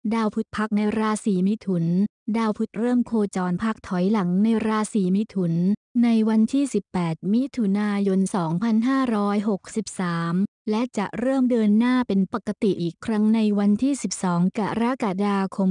ดาวพุธพักในราศีมิถุนดาวพุธเริ่มโคจรพักถอยหลังในราศีมิถุนในวันที่ 18 มิถุนายน 2563 และจะเริ่มเดินหน้าเป็นปกติอีกครั้งในวันที่ 12 กรกฎาคม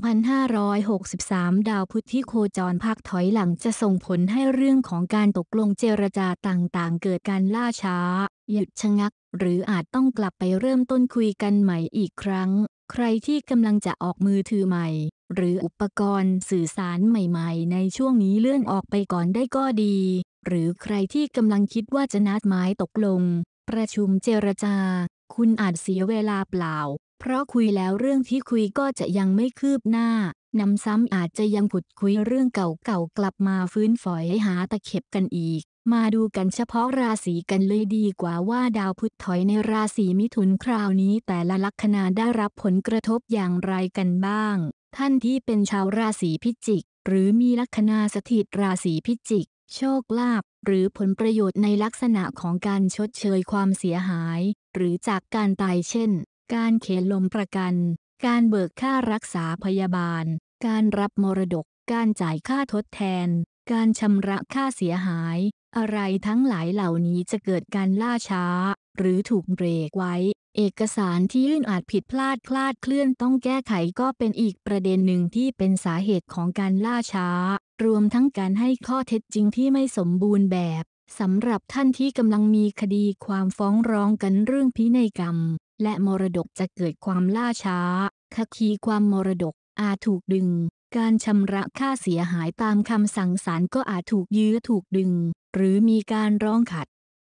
2563 ดาวพุธที่โคจรพักถอยหลังจะส่งผลให้เรื่องของการตกลงเจรจาต่างๆเกิดการล่าช้าหยุดชะงักหรืออาจต้องกลับไปเริ่มต้นคุยกันใหม่อีกครั้งใครที่กำลังจะออกมือถือใหม่หรืออุปกรณ์สื่อสารใหม่ๆในช่วงนี้เลื่อนออกไปก่อนได้ก็ดีหรือใครที่กำลังคิดว่าจะนัดหมายตกลงประชุมเจรจาคุณอาจเสียเวลาเปล่าเพราะคุยแล้วเรื่องที่คุยก็จะยังไม่คืบหน้านำซ้ำอาจจะยังผุดคุยเรื่องเก่าๆกลับมาฟื้นฝอยหาตะเข็บกันอีกมาดูกันเฉพาะราศีกันเลยดีกว่าว่าดาวพุธถอยในราศีมิถุนคราวนี้แต่ละลัคนาได้รับผลกระทบอย่างไรกันบ้างท่านที่เป็นชาวราศีพิจิกหรือมีลัคนาสถิตราศีพิจิกโชคลาภหรือผลประโยชน์ในลักษณะของการชดเชยความเสียหายหรือจากการตายเช่นการเข็นลมประกันการเบิกค่ารักษาพยาบาลการรับมรดกการจ่ายค่าทดแทนการชำระค่าเสียหายอะไรทั้งหลายเหล่านี้จะเกิดการล่าช้าหรือถูกเบรกไว้เอกสารที่ยื่นอาจผิดพลาดคลาดเคลื่อนต้องแก้ไขก็เป็นอีกประเด็นหนึ่งที่เป็นสาเหตุของการล่าช้ารวมทั้งการให้ข้อเท็จจริงที่ไม่สมบูรณ์แบบสำหรับท่านที่กำลังมีคดีความฟ้องร้องกันเรื่องพินัยกรรมและมรดกจะเกิดความล่าช้าคดีความมรดกอาจถูกดึงการชำระค่าเสียหายตามคำสั่งศาลก็อาจถูกยื้อถูกดึงหรือมีการร้องขัด